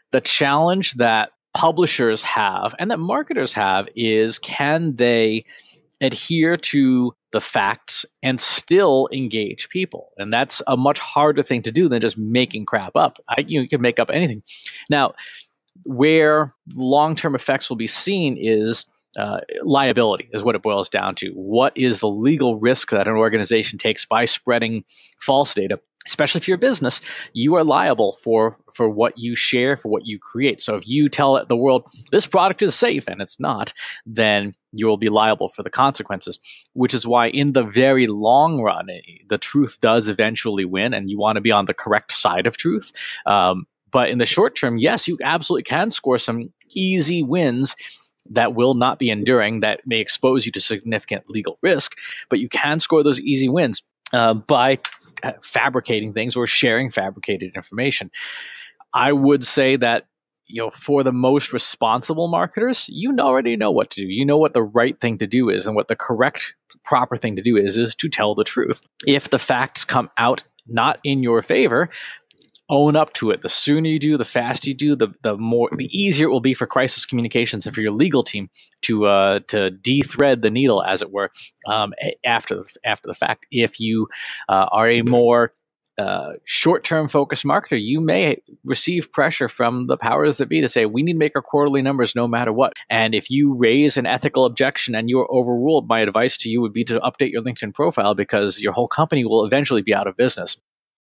The challenge that publishers have and that marketers have is, can they adhere to the facts and still engage people? And that's a much harder thing to do than just making crap up. You can make up anything. Now, where long-term effects will be seen is liability, is what it boils down to. What is the legal risk that an organization takes by spreading false data? Especially if you're a business, you are liable for what you share, for what you create. So if you tell the world this product is safe and it's not, then you will be liable for the consequences, which is why in the very long run, the truth does eventually win, and you want to be on the correct side of truth. But in the short term, yes, you absolutely can score some easy wins that will not be enduring, that may expose you to significant legal risk, but you can score those easy wins by fabricating things or sharing fabricated information. I would say that, for the most responsible marketers, you already know what to do. You know what the right thing to do is, and what the correct, proper thing to do is to tell the truth. If the facts come out not in your favor, own up to it. The sooner you do, the faster you do, the easier it will be for crisis communications and for your legal team to de-thread the needle, as it were, after the fact. If you are a more short-term focused marketer, you may receive pressure from the powers that be to say, we need to make our quarterly numbers no matter what. And if you raise an ethical objection and you're overruled, my advice to you would be to update your LinkedIn profile, because your whole company will eventually be out of business.